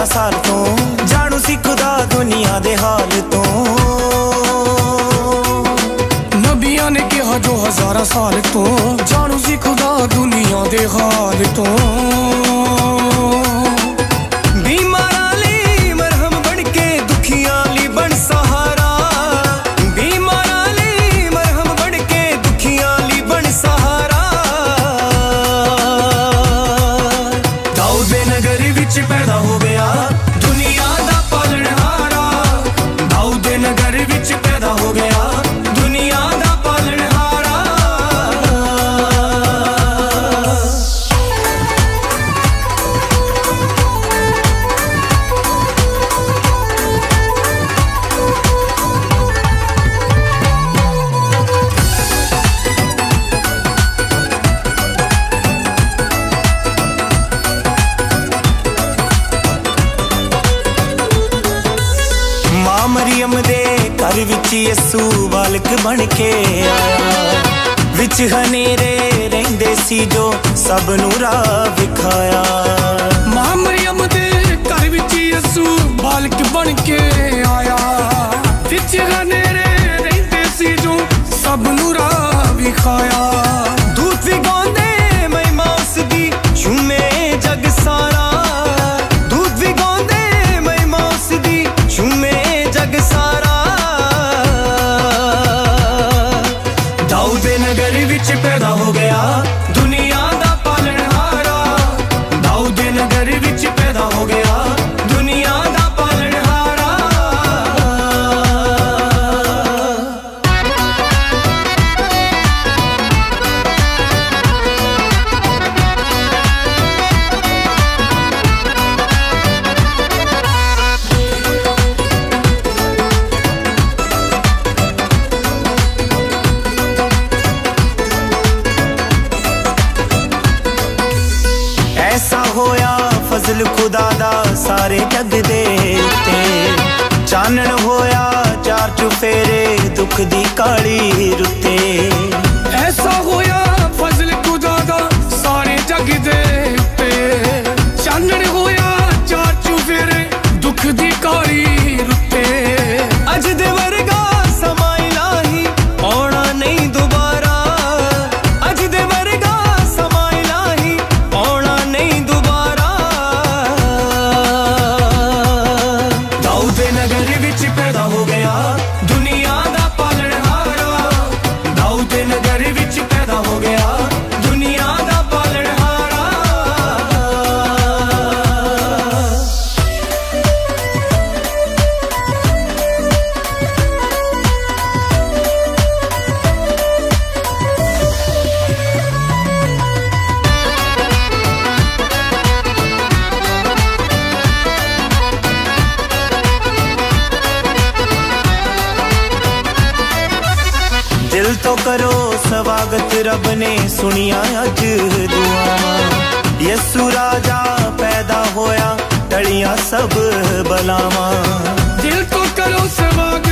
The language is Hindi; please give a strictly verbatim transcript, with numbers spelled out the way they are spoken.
साल तो जानू सी खुदा दुनिया दे हाल तो। नबियां ने कहा जो हजारा साल तो जानू सी खुदा दुनिया दे हाल तो। बीमारां ली मरहम बन के दुखियां ली बन सहारा। बीमारां ली मरहम बन के दुखियां ली बन सहारा। दाऊद दे नगर विच पैदा हो गया दुनिया दा पालनहारा। दाऊद दे नगर विच पैदा हो गया दुनिया दा पालनहारा। मां मरियम दे घर विच यसू बालक बन के आया। विच हनेरे रहिंदे सी जो सब नूं राह विखाया। मां मरियम दे घर विच यसू बालक बन के आया। विच हनेरे रहिंदे सी जो सब नूं राह विखाया। दूत विगांदे महिमा उसदी झूमे जग सारा। दूत विगांदे महिमा उसदी झूमे जग सारा। दाऊद दे नगर विच पैदा हो गया दुनिया दा पालनहारा। दाऊद दे नगर विच पैदा हो गया दुनिया दा पालनहारा। ऐसा होया फजल खुदा दा सारे जग दे उत्ते। चानण होया चार चुफेरे दुख दी काली रुते। ऐसा होया फजल खुदा दा सारे जग दे उत्ते। चानण होया चार चुफेरे दुख दी काली रुते। अज दे वर्गा समा इलाही आउणा नहीं दोबारा। अज दे वर्गा समा इलाही आउणा नहीं दोबारा। दाऊद दे नगर विच पैदा हो गया दुनिया दा पालनहारा। दाऊद दे नगर विच पैदा हो गया दुनिया दा पालनहारा। दिल तो करो स्वागत रब ने सुनिया अज दुआवां। यसू राजा पैदा होया टलियां सब बलावां। दिल तो करो स्वागत